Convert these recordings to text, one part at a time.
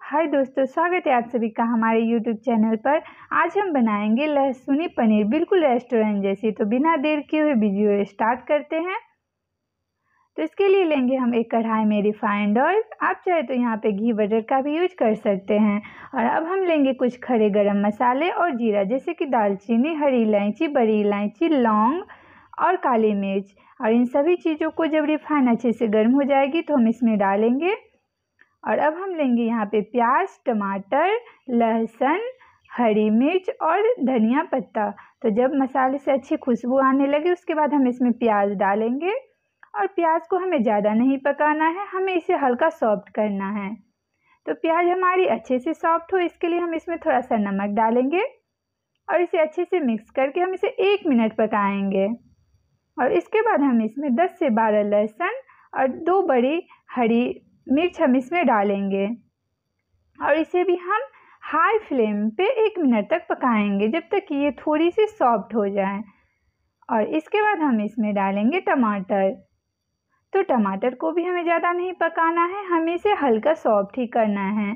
हाय दोस्तों, स्वागत है आप सभी का हमारे YouTube चैनल पर। आज हम बनाएंगे लहसुनी पनीर, बिल्कुल रेस्टोरेंट जैसी। तो बिना देर किए हुए वीडियो स्टार्ट करते हैं। तो इसके लिए लेंगे हम एक कढ़ाई में रिफाइंड ऑयल। आप चाहे तो यहाँ पे घी बटर का भी यूज कर सकते हैं। और अब हम लेंगे कुछ खड़े गरम मसाले और जीरा, जैसे कि दालचीनी, हरी इलायची, बड़ी इलायची, लौंग और काली मिर्च। और इन सभी चीज़ों को जब रिफाइन अच्छे से गर्म हो जाएगी तो हम इसमें डालेंगे। और अब हम लेंगे यहाँ पे प्याज, टमाटर, लहसुन, हरी मिर्च और धनिया पत्ता। तो जब मसाले से अच्छी खुशबू आने लगे उसके बाद हम इसमें प्याज डालेंगे। और प्याज को हमें ज़्यादा नहीं पकाना है, हमें इसे हल्का सॉफ्ट करना है। तो प्याज हमारी अच्छे से सॉफ्ट हो इसके लिए हम इसमें थोड़ा सा नमक डालेंगे और इसे अच्छे से मिक्स करके हम इसे 1 मिनट पकाएंगे। और इसके बाद हम इसमें 10 से 12 लहसुन और 2 बड़ी हरी मिर्च हम इसमें डालेंगे। और इसे भी हम हाई फ्लेम पे 1 मिनट तक पकाएंगे, जब तक कि ये थोड़ी सी सॉफ्ट हो जाए। और इसके बाद हम इसमें डालेंगे टमाटर। तो टमाटर को भी हमें ज़्यादा नहीं पकाना है, हमें इसे हल्का सॉफ्ट ही करना है।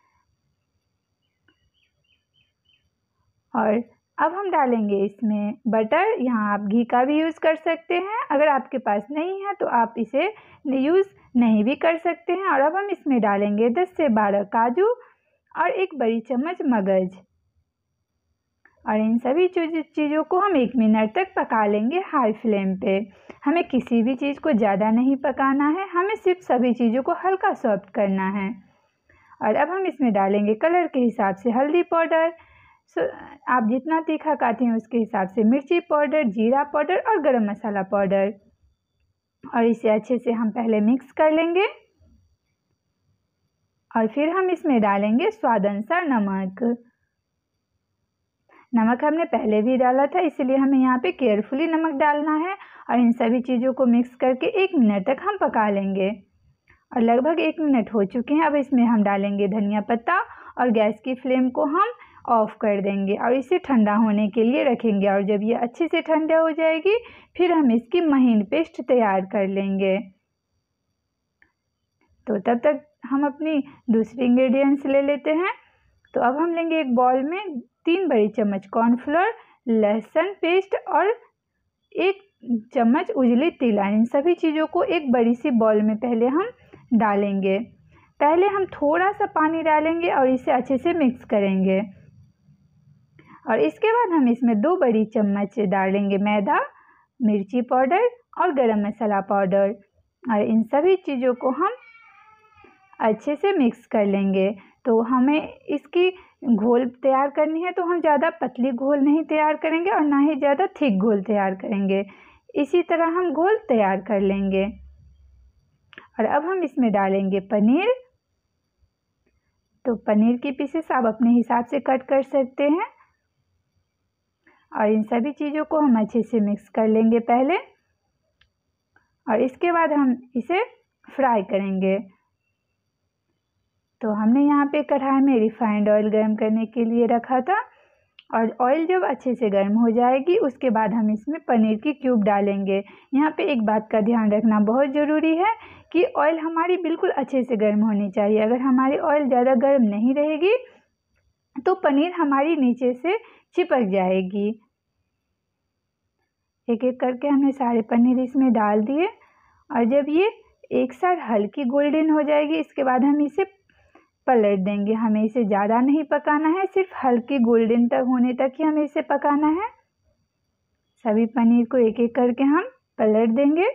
और अब हम डालेंगे इसमें बटर। यहाँ आप घी का भी यूज़ कर सकते हैं, अगर आपके पास नहीं है तो आप इसे यूज़ नहीं भी कर सकते हैं। और अब हम इसमें डालेंगे 10 से 12 काजू और 1 बड़ी चम्मच मगज। और इन सभी चीज़ों को हम 1 मिनट तक पका लेंगे हाई फ्लेम पे। हमें किसी भी चीज़ को ज़्यादा नहीं पकाना है, हमें सिर्फ सभी चीज़ों को हल्का सॉफ्ट करना है। और अब हम इसमें डालेंगे कलर के हिसाब से हल्दी पाउडर, आप जितना तीखा खाते हैं उसके हिसाब से मिर्ची पाउडर, जीरा पाउडर और गरम मसाला पाउडर। और इसे अच्छे से हम पहले मिक्स कर लेंगे। और फिर हम इसमें डालेंगे स्वाद अनुसार नमक। नमक हमने पहले भी डाला था, इसलिए हमें यहाँ पे केयरफुली नमक डालना है। और इन सभी चीज़ों को मिक्स करके 1 मिनट तक हम पका लेंगे। और लगभग 1 मिनट हो चुके हैं। अब इसमें हम डालेंगे धनिया पत्ता और गैस की फ्लेम को हम ऑफ कर देंगे और इसे ठंडा होने के लिए रखेंगे। और जब ये अच्छे से ठंडा हो जाएगी फिर हम इसकी महीन पेस्ट तैयार कर लेंगे। तो तब तक हम अपनी दूसरी इंग्रेडिएंट्स ले लेते हैं। तो अब हम लेंगे एक बाउल में 3 बड़ी चम्मच कॉर्नफ्लोर, लहसुन पेस्ट और 1 चम्मच उजली तिल। इन सभी चीज़ों को एक बड़ी सी बाउल में पहले हम डालेंगे। पहले हम थोड़ा सा पानी डालेंगे और इसे अच्छे से मिक्स करेंगे। और इसके बाद हम इसमें 2 बड़ी चम्मच डालेंगे मैदा, मिर्ची पाउडर और गरम मसाला पाउडर। और इन सभी चीज़ों को हम अच्छे से मिक्स कर लेंगे। तो हमें इसकी घोल तैयार करनी है, तो हम ज़्यादा पतली घोल नहीं तैयार करेंगे और ना ही ज़्यादा थिक घोल तैयार करेंगे। इसी तरह हम घोल तैयार कर लेंगे। और अब हम इसमें डालेंगे पनीर। तो पनीर की पीसेस आप अपने हिसाब से कट कर सकते हैं। और इन सभी चीज़ों को हम अच्छे से मिक्स कर लेंगे पहले। और इसके बाद हम इसे फ्राई करेंगे। तो हमने यहाँ पे कढ़ाई में रिफाइंड ऑयल गर्म करने के लिए रखा था। और ऑयल जब अच्छे से गर्म हो जाएगी उसके बाद हम इसमें पनीर की क्यूब डालेंगे। यहाँ पे एक बात का ध्यान रखना बहुत ज़रूरी है कि ऑयल हमारी बिल्कुल अच्छे से गर्म होनी चाहिए। अगर हमारी ऑयल ज़्यादा गर्म नहीं रहेगी तो पनीर हमारी नीचे से चिपक जाएगी। एक एक करके हमने सारे पनीर इसमें डाल दिए। और जब ये एक साथ हल्की गोल्डन हो जाएगी इसके बाद हम इसे पलट देंगे। हमें इसे ज़्यादा नहीं पकाना है, सिर्फ हल्की गोल्डन तक होने तक ही हमें इसे पकाना है। सभी पनीर को एक एक करके हम पलट देंगे।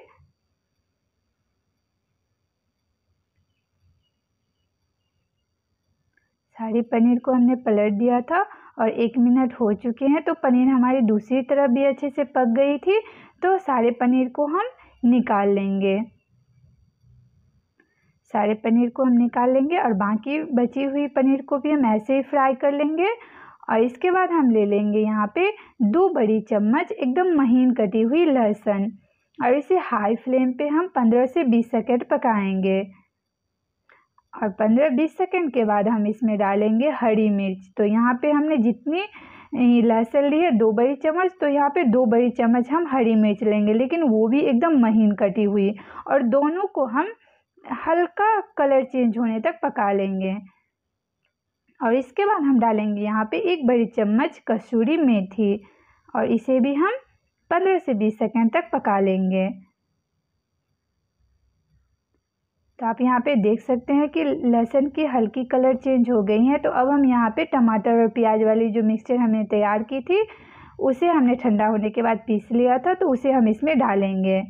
सारी पनीर को हमने पलट दिया था और 1 मिनट हो चुके हैं। तो पनीर हमारी दूसरी तरफ भी अच्छे से पक गई थी। तो सारे पनीर को हम निकाल लेंगे। सारे पनीर को हम निकाल लेंगे और बाकी बची हुई पनीर को भी हम ऐसे ही फ्राई कर लेंगे। और इसके बाद हम ले लेंगे यहाँ पे 2 बड़ी चम्मच एकदम महीन कटी हुई लहसुन। और इसे हाई फ्लेम पे हम 15 से 20 सेकंड पकाएंगे। और 15-20 सेकंड के बाद हम इसमें डालेंगे हरी मिर्च। तो यहाँ पे हमने जितनी लहसुन ली है 2 बड़ी चम्मच, तो यहाँ पे 2 बड़ी चम्मच हम हरी मिर्च लेंगे, लेकिन वो भी एकदम महीन कटी हुई। और दोनों को हम हल्का कलर चेंज होने तक पका लेंगे। और इसके बाद हम डालेंगे यहाँ पे 1 बड़ी चम्मच कसूरी मेथी और इसे भी हम 15 से 20 सेकंड तक पका लेंगे। तो आप यहाँ पे देख सकते हैं कि लहसुन की हल्की कलर चेंज हो गई है। तो अब हम यहाँ पे टमाटर और प्याज वाली जो मिक्सचर हमने तैयार की थी उसे हमने ठंडा होने के बाद पीस लिया था, तो उसे हम इसमें डालेंगे।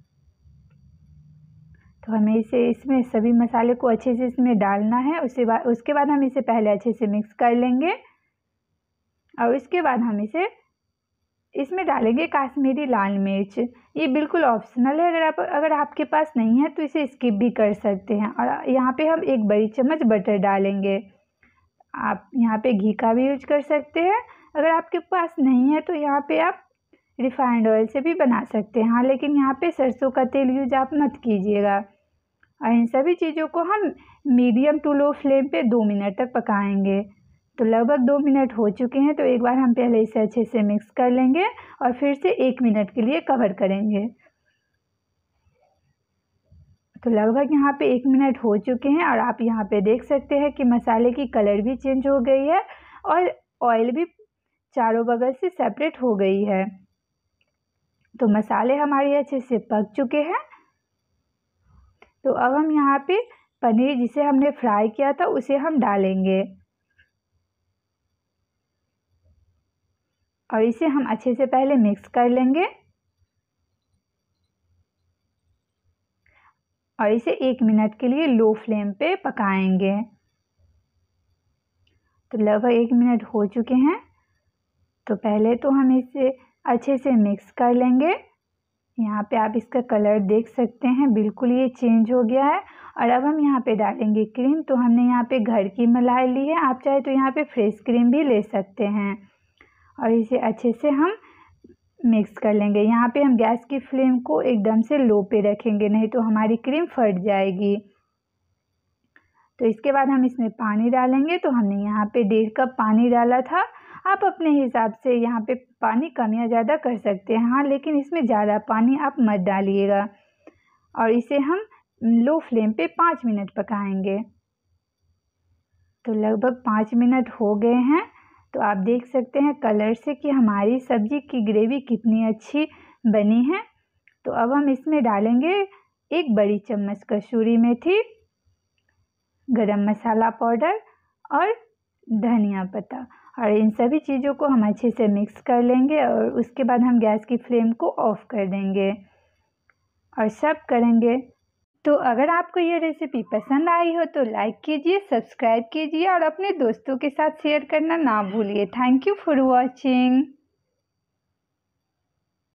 तो हमें इसमें सभी मसाले को अच्छे से इसमें डालना है। उसके बाद हम इसे पहले अच्छे से मिक्स कर लेंगे और उसके बाद हम इसमें डालेंगे काश्मीरी लाल मिर्च। ये बिल्कुल ऑप्शनल है, अगर आपके पास नहीं है तो इसे स्किप भी कर सकते हैं। और यहाँ पे हम 1 बड़ी चम्मच बटर डालेंगे। आप यहाँ पे घी का भी यूज कर सकते हैं। अगर आपके पास नहीं है तो यहाँ पे आप रिफाइंड ऑयल से भी बना सकते हैं। हाँ, लेकिन यहाँ पे सरसों का तेल यूज आप मत कीजिएगा। और इन सभी चीज़ों को हम मीडियम टू लो फ्लेम पे 2 मिनट तक पकाएंगे। तो लगभग 2 मिनट हो चुके हैं। तो एक बार हम पहले इसे अच्छे से मिक्स कर लेंगे और फिर से 1 मिनट के लिए कवर करेंगे। तो लगभग यहाँ पे 1 मिनट हो चुके हैं और आप यहाँ पे देख सकते हैं कि मसाले की कलर भी चेंज हो गई है और ऑयल भी चारों बगल से सेपरेट हो गई है। तो मसाले हमारे अच्छे से पक चुके हैं। तो अब हम यहाँ पे पनीर जिसे हमने फ्राई किया था उसे हम डालेंगे और इसे हम अच्छे से पहले मिक्स कर लेंगे और इसे 1 मिनट के लिए लो फ्लेम पे पकाएंगे। तो लगभग 1 मिनट हो चुके हैं। तो पहले तो हम इसे अच्छे से मिक्स कर लेंगे। यहाँ पे आप इसका कलर देख सकते हैं, बिल्कुल ये चेंज हो गया है। और अब हम यहाँ पे डालेंगे क्रीम। तो हमने यहाँ पे घर की मलाई ली है, आप चाहे तो यहाँ पे फ्रेश क्रीम भी ले सकते हैं। और इसे अच्छे से हम मिक्स कर लेंगे। यहाँ पे हम गैस की फ्लेम को एकदम से लो पे रखेंगे, नहीं तो हमारी क्रीम फट जाएगी। तो इसके बाद हम इसमें पानी डालेंगे। तो हमने यहाँ पे 1.5 कप पानी डाला था। आप अपने हिसाब से यहाँ पे पानी कम या ज़्यादा कर सकते हैं। हाँ, लेकिन इसमें ज़्यादा पानी आप मत डालिएगा। और इसे हम लो फ्लेम पे 5 मिनट पकाएंगे। तो लगभग 5 मिनट हो गए हैं। तो आप देख सकते हैं कलर से कि हमारी सब्ज़ी की ग्रेवी कितनी अच्छी बनी है। तो अब हम इसमें डालेंगे 1 बड़ी चम्मच कसूरी मेथी, गरम मसाला पाउडर और धनिया पत्ता। और इन सभी चीज़ों को हम अच्छे से मिक्स कर लेंगे और उसके बाद हम गैस की फ्लेम को ऑफ कर देंगे और सर्व करेंगे। तो अगर आपको ये रेसिपी पसंद आई हो तो लाइक कीजिए, सब्सक्राइब कीजिए और अपने दोस्तों के साथ शेयर करना ना भूलिए। Thank you for watching.